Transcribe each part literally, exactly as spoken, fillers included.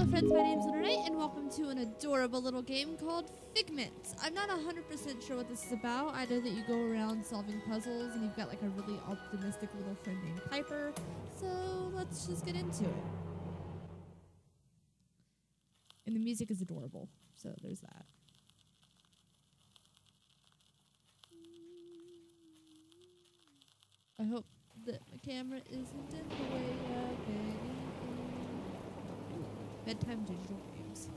Hello friends, my name is Lunernight and welcome to an adorable little game called Figment. I'm not one hundred percent sure what this is about. I know that you go around solving puzzles and you've got like a really optimistic little friend named Piper. So let's just get into it. And the music is adorable, so there's that. I hope that my camera isn't in the way of anything. Bedtime digital games.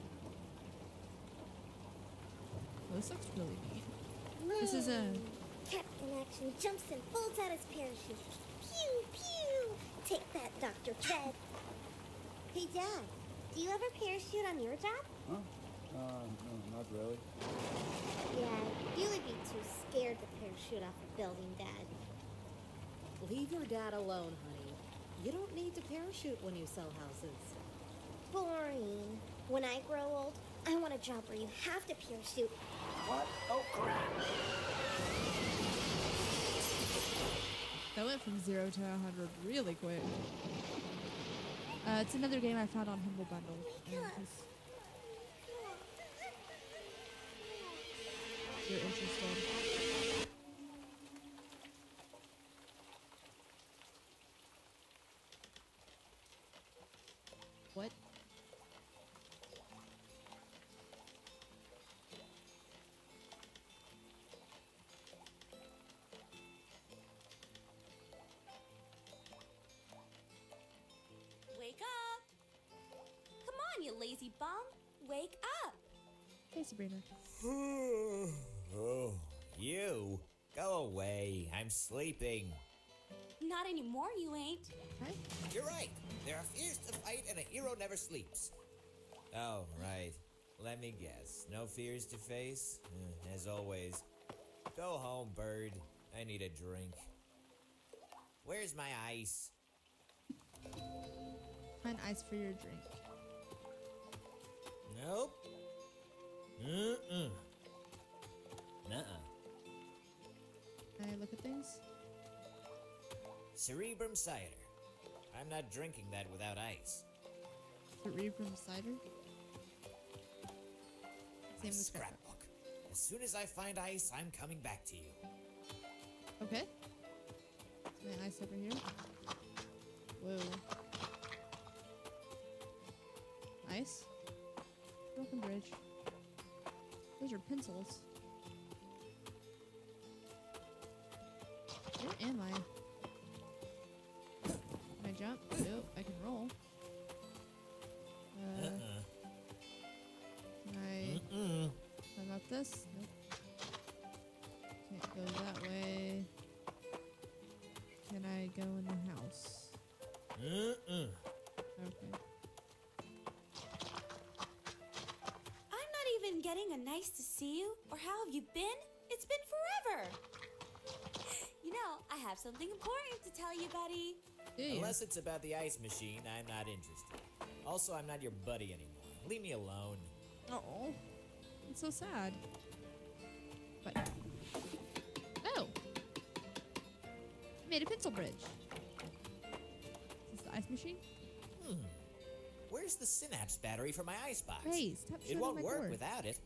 Oh, this looks really neat. Whoa. This is a... Captain Action jumps and folds out his parachute. Pew, pew! Take that, Doctor Fred. Hey, Dad, do you ever parachute on your job? Huh? Uh, no, not really. Yeah, you would be too scared to parachute off a building, Dad. Leave your dad alone, honey. You don't need to parachute when you sell houses. Boring. When I grow old, I want a job where you have to parachute. What? Oh, crap! That went from zero to one hundred really quick. Uh, it's another game I found on Humble Bundle. And just, if you're interested. What? Wake up! Come on, you lazy bum! Wake up! Hey, Sabrina. Oh, you? Go away. I'm sleeping. Not anymore, you ain't. Hi. You're right. There are fears to fight and a hero never sleeps. Oh, right. Let me guess. No fears to face? Uh, as always. Go home, bird. I need a drink. Where's my ice? Find ice for your drink. Nope. Mm-mm. Nuh-uh. Can I look at things? Cerebrum cider. I'm not drinking that without ice. Cerebrum cider? My Same with scrapbook. As soon as I find ice, I'm coming back to you. Okay. Is my ice over here? Whoa. Ice? Broken bridge. Those are pencils. Where am I? Can I jump? Nope, I can roll. Uh, Uh-uh. Can I Mm-mm. climb up this? Nope. Can't go that way. Can I go in the house? Mm-mm. Okay. I'm not even getting a nice to see you, or how have you been? It's been forever! You know, I have something important to tell you, buddy. Do you? Unless it's about the ice machine, I'm not interested. Also, I'm not your buddy anymore. Leave me alone. Oh, it's so sad. What? Oh! I made a pencil bridge. Is this the ice machine? Hmm. Where's the synapse battery for my icebox? Hey, stop It shutting won't my work door. without it.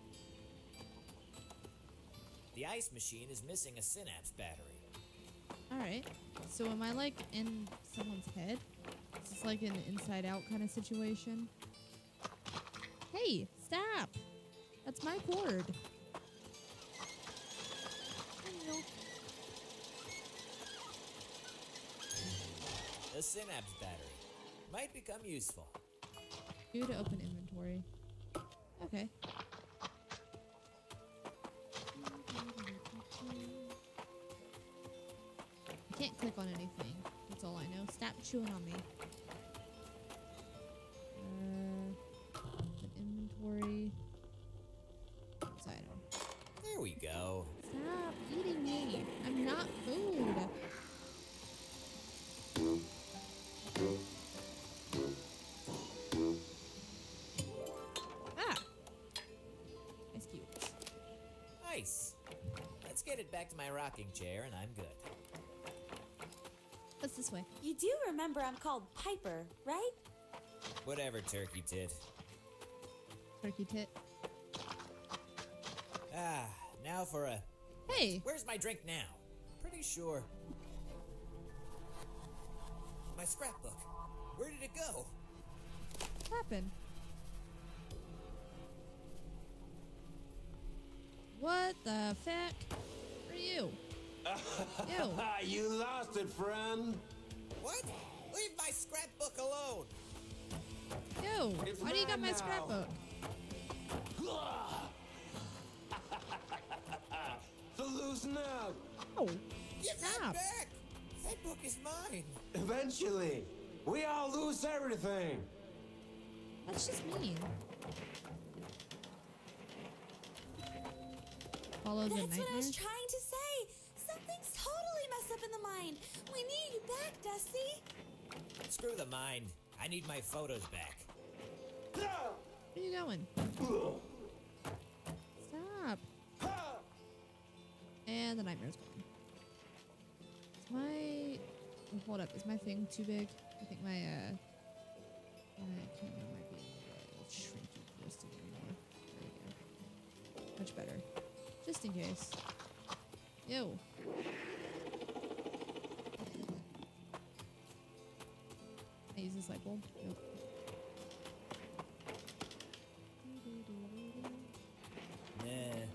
The ice machine is missing a synapse battery. Alright. So am I like in someone's head? Is this like an inside out kind of situation? Hey, stop! That's my cord. The synapse battery might become useful. Due to open inventory. Okay. I can't click on anything. That's all I know. Stop chewing on me. Uh, open inventory. Next item. There we go. Stop eating me. I'm not food. Ah. Ice cubes. Nice. Let's get it back to my rocking chair and I'm good. What's this way? You do remember I'm called Piper, right? Whatever, turkey tit. Turkey tit. Ah, now for a... Hey! Where's my drink now? Pretty sure. My scrapbook. Where did it go? What happened? What the feck? Where are you? You. You lost it, friend. What? Leave my scrapbook alone! You. It's Why do you got mine my now. scrapbook? So loosen up. Oh. Give that Stop. back! That book is mine! Eventually, we all lose everything. That's just mean. Follow the That's what I nightmare. was trying to say. Something's totally messed up in the mind. We need you back, Dusty. Screw the mind. I need my photos back. Where are you going? Stop. And the nightmare's gone. Is my... oh, hold up. Is my thing too big? I think my, uh... my camera might be in the way. Let's shrink it just a little more. There we go. Much better. Just in case. Yo. Can I use this light bulb? Nope. Nah.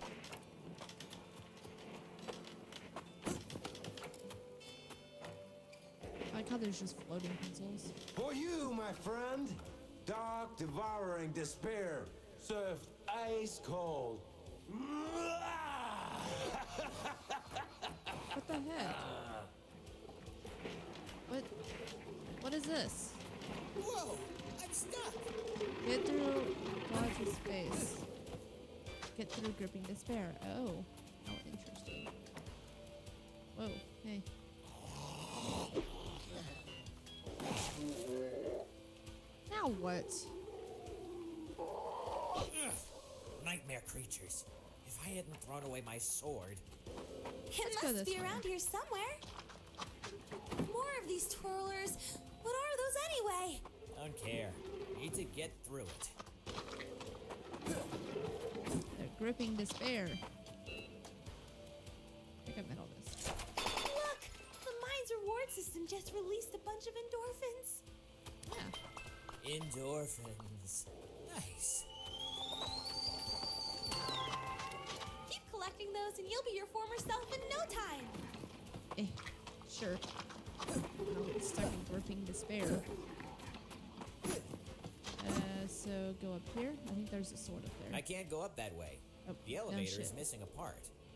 I like how there's just floating pencils. For you, my friend. Dark, devouring despair. Served ice cold. What the heck? What? What is this? Whoa! I'm stuck! Get through Dodge's face. Get through gripping despair. Oh. How interesting. Whoa. Hey. Now what? Ugh. Nightmare creatures. If I hadn't thrown away my sword... It Let's go must this be way. around here somewhere. More of these twirlers. What are those anyway? Don't care. Need to get through it. They're gripping despair. I think I meant all this. Look! The mind's reward system just released a bunch of endorphins. Yeah. Endorphins. Nice. Keep collecting those and you'll be your former self in no time. Eh. Sure. I'll get stuck in gripping despair. Uh, so go up here. I think there's a sword up there. I can't go up that way. Oh, The no elevator is shit. missing a part.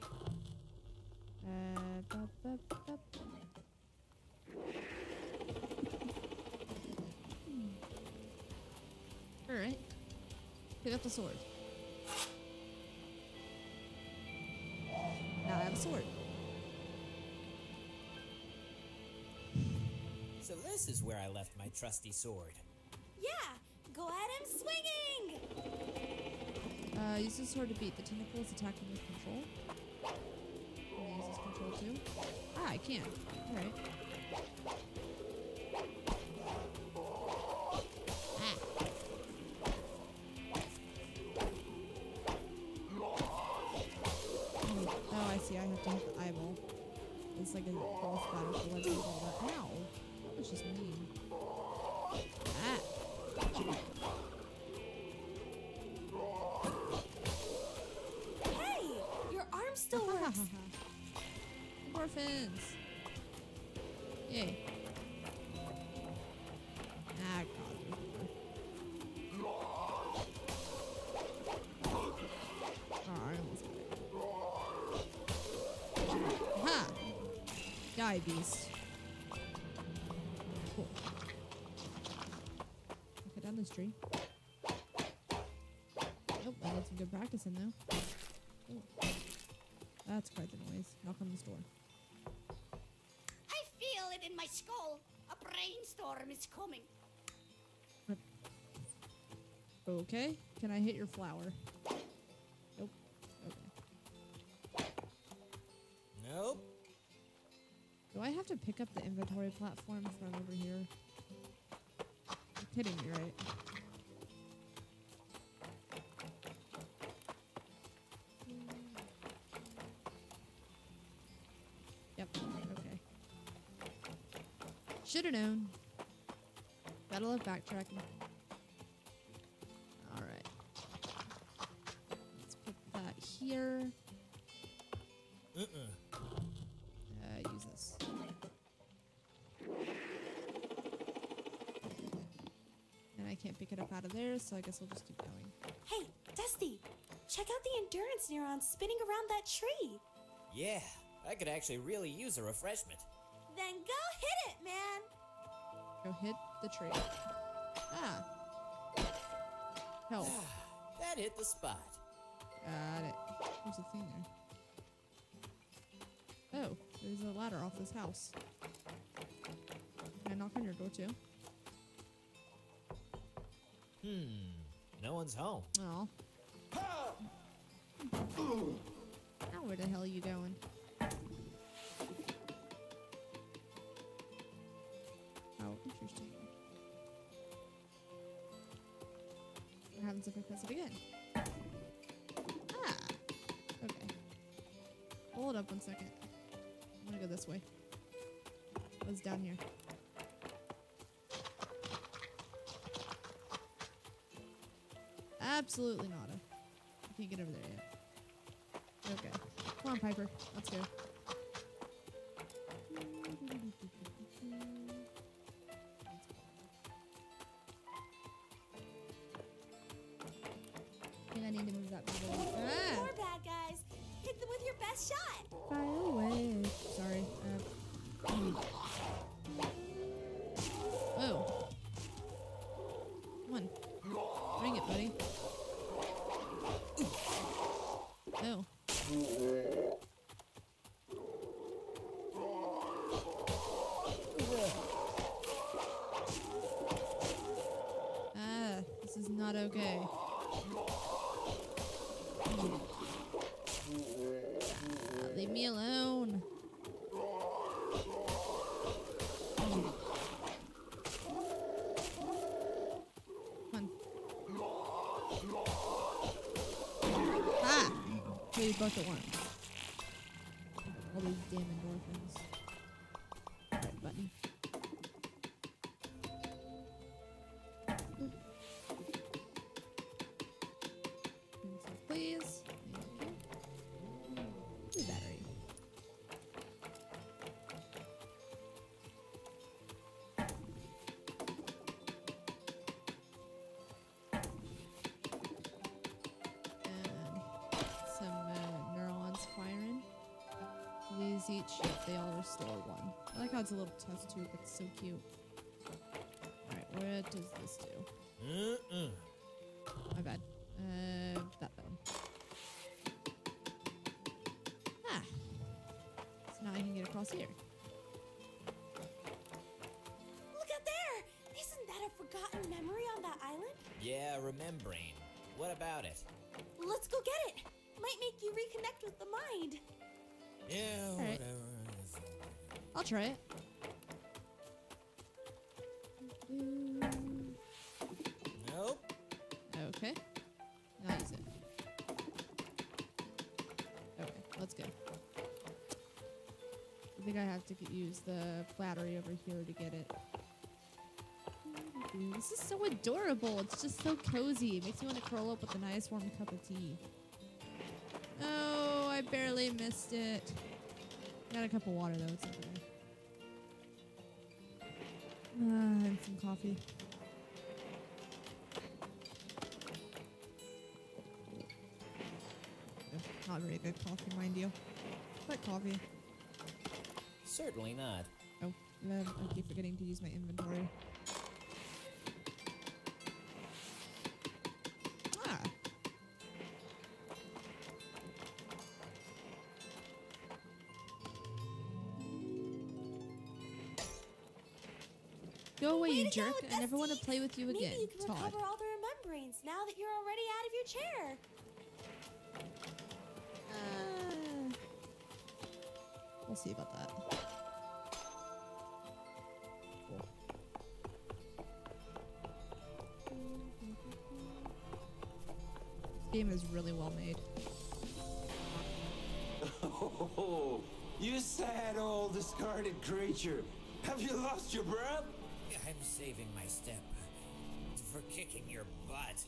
Uh, bup, bup, bup. Hmm. Alright. Pick up the sword. Now I have a sword. So this is where I left my trusty sword. Yeah, go at him swinging! Uh, use the sword to beat the tentacles attacking with control. Can I use this control too? Ah, I can. Alright. Ah. Oh, I see. I have to hit the eyeball. It's like a boss battle for Legend of Zelda. Ow! That's just mean. Ah! Hey, your arm still works. Orphans! Yay. Ah, God. Oh, I almost got it. Ha! Die, beast. Cool. Look down this tree. Nope, I did some good practicing though. Oh. That's quite the noise. Knock on this door. I feel it in my skull. A brainstorm is coming. Okay. Can I hit your flower? Nope. Okay. Nope. Do I have to pick up the inventory platform from over here? kidding me, right? Yep. Okay. Should have known. Gotta love backtracking. All right. Let's put that here. Uh-uh. Uh, use this. And I can't pick it up out of there, so I guess I'll just keep going. Hey, Dusty, check out the endurance neurons spinning around that tree. Yeah, I could actually really use a refreshment. Then go hit it, man. Go hit the tree. Ah. Help. That hit the spot. Got it. There's a thing there. Oh, there's a ladder off this house. Can I knock on your door too? Hmm. No one's home. Oh. Now where the hell are you going? Oh, interesting. What happens if I press it again? Ah. Okay. Hold up one second. I'm gonna go this way. What's down here? Absolutely not. I can't get over there yet. Okay. Come on, Piper. Let's go. I think I need to move that bubble. Ah! More bad guys. Hit them with your best shot. Fire away. Sorry. Uh, oh. Come on. Bring it, buddy. Oh. Ah, this is not okay. Ah, leave me alone. Come on. Ah! Kill you both at once. All these damn endorphins. Right button. Pencils, please. Thank you. New battery. Some uh, neurons firing. These each, yep, they all restore one. I like how it's a little test tube. It's so cute. Alright, what does this do? Mm-mm. My bad. Uh, that button. Ah. So now I can get across here. Look out there. Isn't that a forgotten memory on that island? Yeah, remembering. What about it? Let's go get it. Might make you reconnect with the mind. Yeah, Alright. whatever. I'll try it. Nope. Okay. Now use it. Okay, let's go. I think I have to get, use the battery over here to get it. This is so adorable. It's just so cozy. It makes me want to curl up with a nice warm cup of tea. Oh, I barely missed it. Got a cup of water though. It's okay. Uh, and some coffee. Not very good coffee, mind you. But coffee. Certainly not. Oh, I keep forgetting to use my inventory. Ah. Go away, Way you to jerk. go, I never want to Dusty. play with you Maybe again, you can Todd. recover all the remembrance now that you're already out of your chair. Uh, we'll see about that. Cool. game is really well made. Oh, you sad old discarded creature. Have you lost your breath? I'm saving my step for kicking your butt.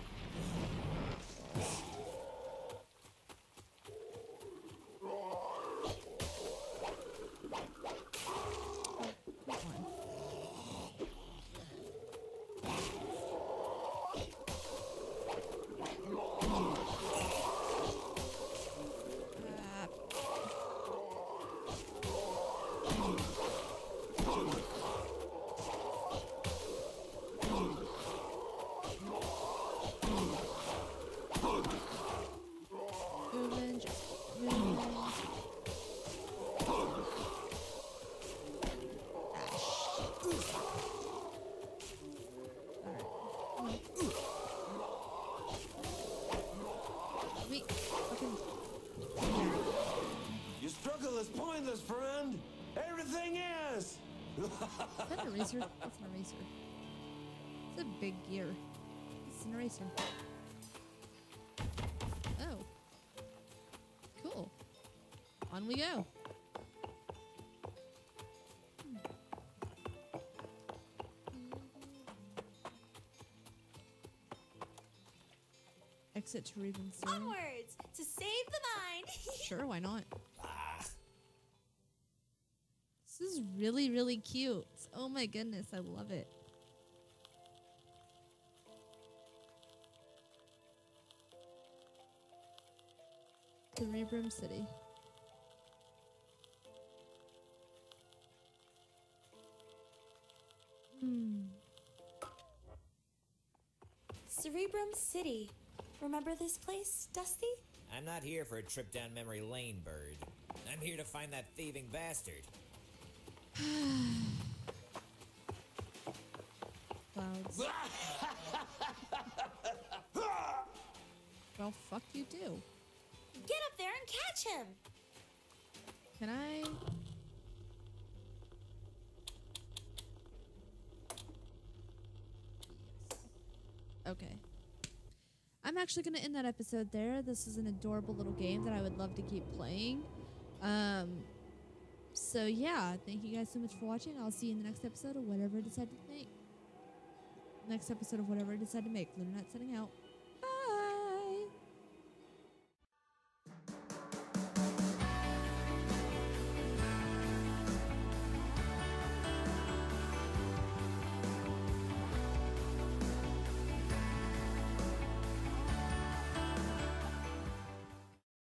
Your struggle is pointless, friend. Everything is. Is that an eraser? That's an eraser. It's a big gear. It's an eraser. Oh. Cool. On we go. Exit to Raven's Zone. Onwards to save the mine. Sure, why not? Ah, This is really, really cute. Oh my goodness, I love it. Cerebrum City. Hmm. Cerebrum City. Remember this place, Dusty? I'm not here for a trip down memory lane, Bird. I'm here to find that thieving bastard. Clouds. Well, fuck you too. Get up there and catch him. Can I? Okay. I'm actually going to end that episode there. This is an adorable little game that I would love to keep playing. Um, so yeah, thank you guys so much for watching. I'll see you in the next episode of whatever I decide to make. Next episode of whatever I decide to make. Lunernight setting out.